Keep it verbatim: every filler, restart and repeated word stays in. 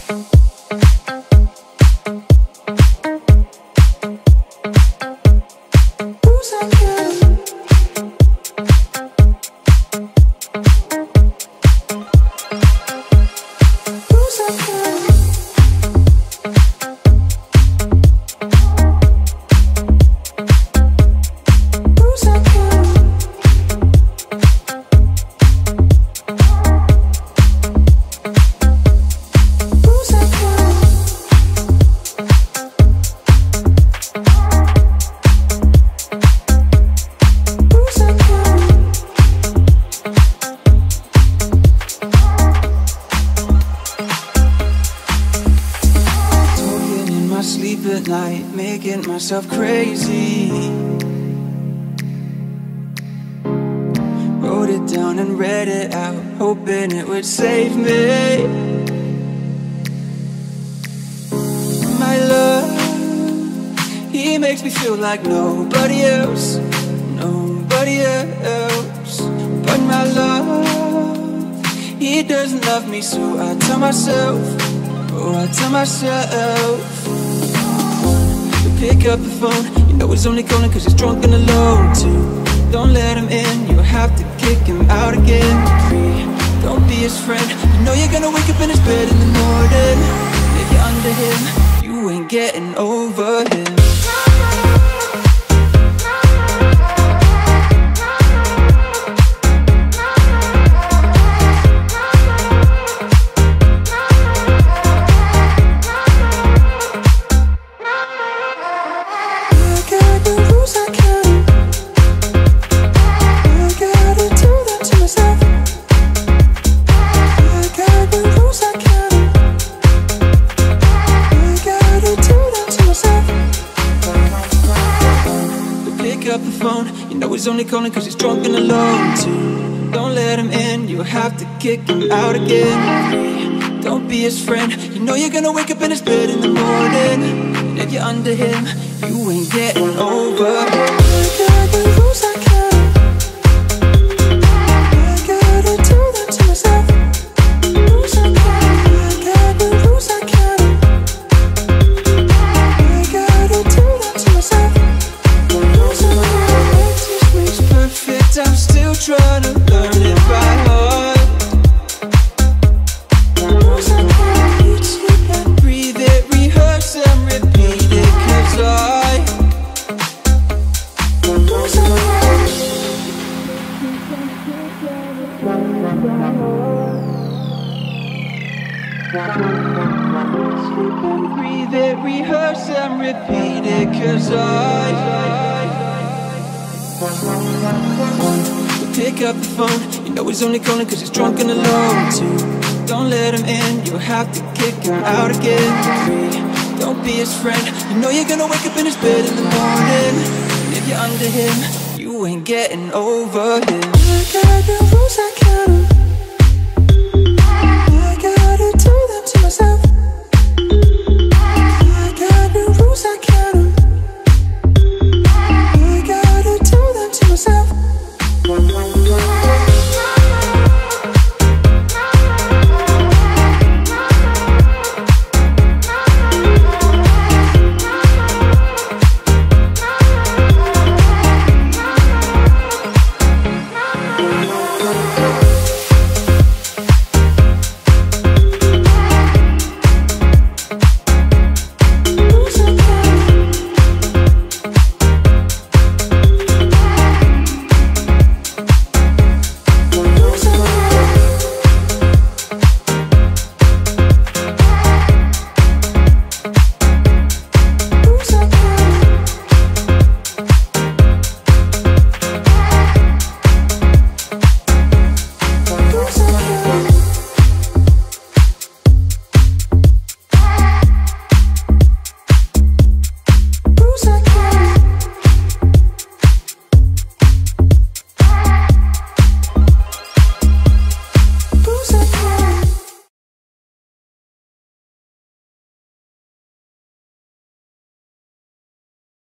Myself crazy. Wrote it down and read it out, hoping it would save me. My love, he makes me feel like nobody else, nobody else. But my love, he doesn't love me, so I tell myself, oh I tell myself, pick up the phone, you know he's only calling cause he's drunk and alone too. Don't let him in, you'll have to kick him out again. Three, don't be his friend, you know you're gonna wake up in his bed in the morning. If you're under him, you ain't getting over him. He's only calling cause he's drunk and alone too. Don't let him in, you'll have to kick him out again. Don't be his friend, you know you're gonna wake up in his bed in the morning. And if you're under him, you ain't getting over him. I gotta lose, I can't. I gotta do that to myself. Lose, I can't. I gotta lose, I can't. I gotta do that to myself. Lose, I can't. Perfect, I'm still trying to learn it by heart. Eat, sleep and breathe it, rehearse and repeat it, cause I sleep and breathe it, rehearse and repeat it, cause I pick up the phone, you know he's only calling cause he's drunk and alone too. Don't let him in, you'll have to kick him out again. Three, don't be his friend, you know you're gonna wake up in his bed in the morning. And if you're under him, you ain't getting over him. I gotta lose, I can't.